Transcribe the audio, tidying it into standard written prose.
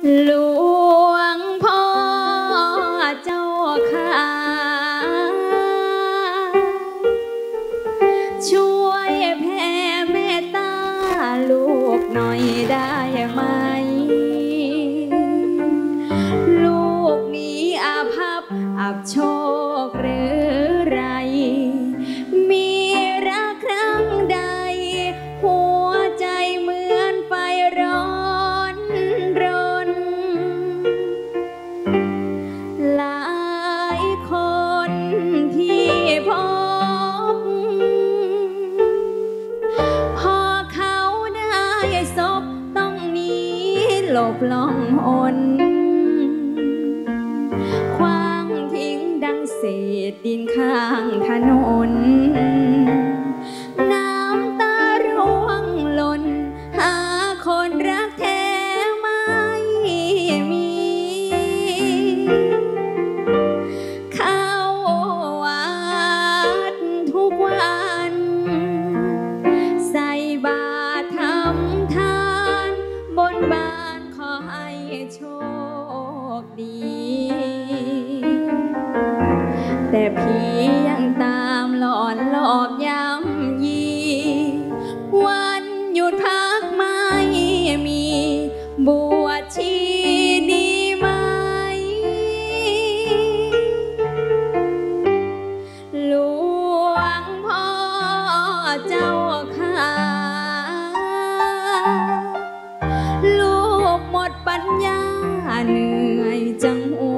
หลวงพ่อเจ้าค่ะช่วยแผ่เมตตาลูกหน่อยได้ไหมลูกนี้อาภัพอับโชคหรือไรมีรักครั้งใดหัวใจเหมือนไฟร้อนรนหลายคนที่พบพอเขาได้ศพต้องหนีหลบล่องหนคว้างทิ้งดังเศษดินข้างถนนน้ำตาร่วงหล่นหาคนรักแท้ไม่มีเข้าวัดทุกวันใส่บาตรทำทานบนบานขอให้โชคดีแต่ผียังตามหลอนหลอกย้ำยีวันหยุดพักไม่มีบวชชีดีไหมหลวงพ่อเจ้าค่ะลูกหมดปัญญาเหนื่อยจังหั